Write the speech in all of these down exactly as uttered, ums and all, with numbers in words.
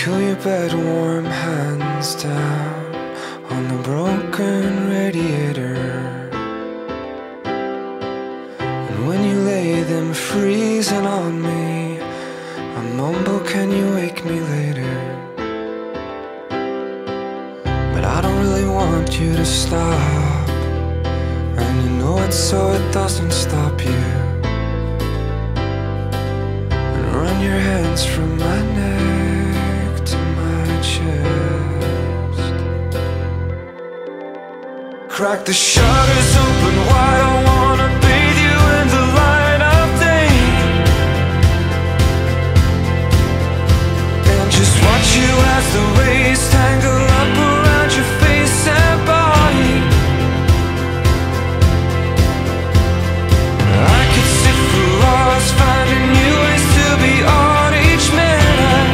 Cool your bed, warm hands down on the broken radiator. And when you lay them freezing on me, I mumble, can you wake me later? But I don't really want you to stop, and you know it so it doesn't stop you. And run your hands from my neck to my chest. Crack the shutters open wide, I wanna bathe you in the light of day, and just watch you as the rays tangle up around your face and body. I could sit for hours finding new ways to be on each minute,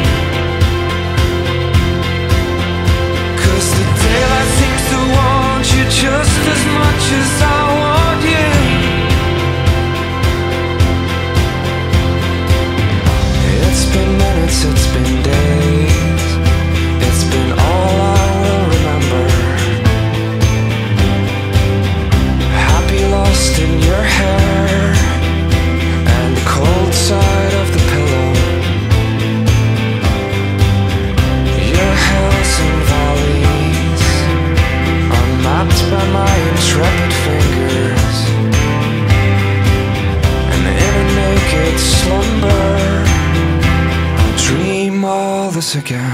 'cause the daylight seems to want you just as much as I want you. It's been minutes, it's been days, it's been all I will remember. Happy lost in your hair and the cold side of the pillow. Your hills and valleys are mapped by my intrepid fingers, and in a naked slumber I'll dream all this again.